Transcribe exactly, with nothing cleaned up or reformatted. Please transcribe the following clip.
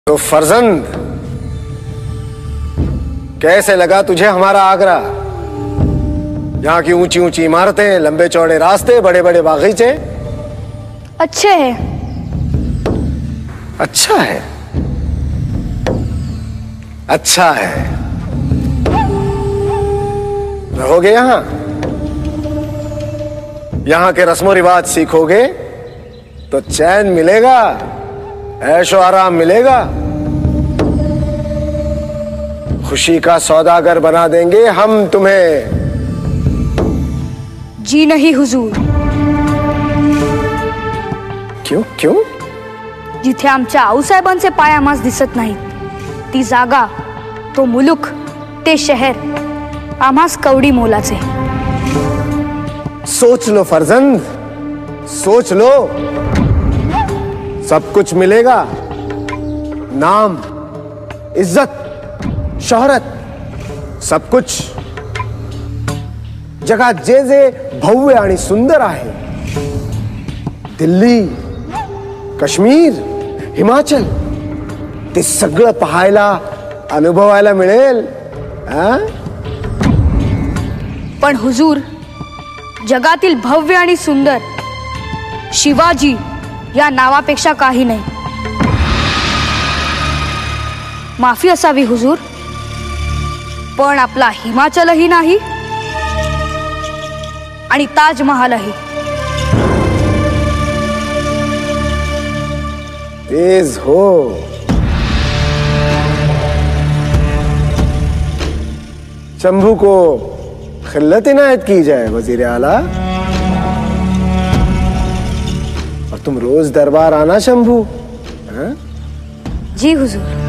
तो फर्जंद, कैसे लगा तुझे हमारा आगरा? यहाँ की ऊंची ऊंची इमारतें, लंबे चौड़े रास्ते, बड़े बड़े बागीचे। अच्छे हैं। अच्छा है, अच्छा है। रहोगे यहाँ, यहाँ के रस्मों रिवाज सीखोगे तो चैन मिलेगा, ऐशो आराम मिलेगा। खुशी का सौदागर बना देंगे हम तुम्हें। जी नहीं हुजूर। क्यों क्यों? जिथे आमच्या आऊसाहेबांचे पाय आम्हास दिसत नाहीत, ती जागा, तो मुलुक, ते शहर आम्हास कवडी मोलाचे। सोच लो फर्जंद, सोच लो। सब कुछ मिलेगा, नाम, इज्जत, शोहरत, सब कुछ। जगा जे जे भव्य आणि सुंदर आहे, दिल्ली, काश्मीर, हिमाचल, ते सगळं पाहायला, अनुभवायला मिळेल। आ? पण हुजूर, जगातील भव्य आणि सुंदर शिवाजी या नावापेक्षा काही नाही। माफी असावी हुजूर, पण आपला हिमाचलही नाही आणि ताजमहालही। तेज हो। शंभू को खिल्लत इनायत की जाए वजीर आला। और तुम रोज दरबार आना शंभू। हाँ? जी हुजूर।